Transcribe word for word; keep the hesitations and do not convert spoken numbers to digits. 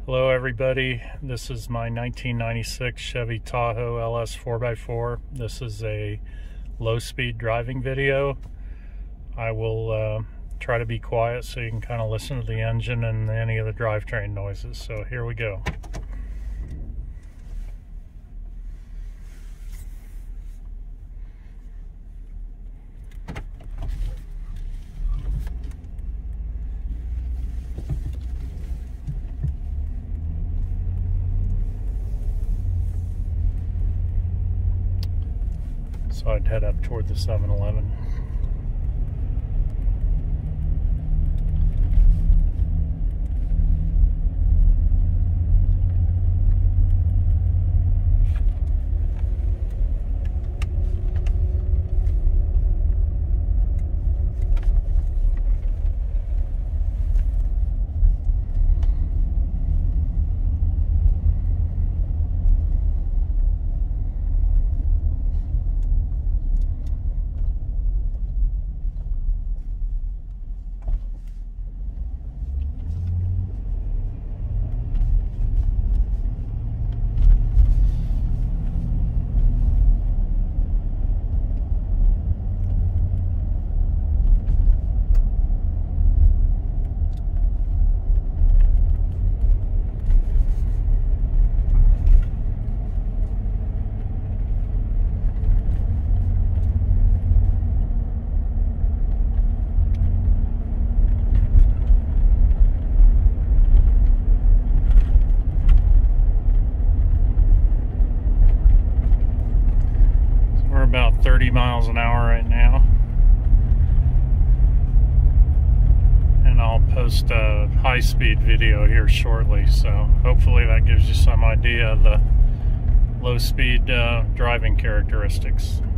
Hello everybody, this is my nineteen ninety-six Chevy Tahoe L S four by four. This is a low-speed driving video. I will uh, try to be quiet so you can kind of listen to the engine and any of the drivetrain noises. So here we go. So I'd head up toward the seven eleven. About thirty miles an hour right now, and I'll post a high-speed video here shortly, so hopefully that gives you some idea of the low-speed uh, driving characteristics.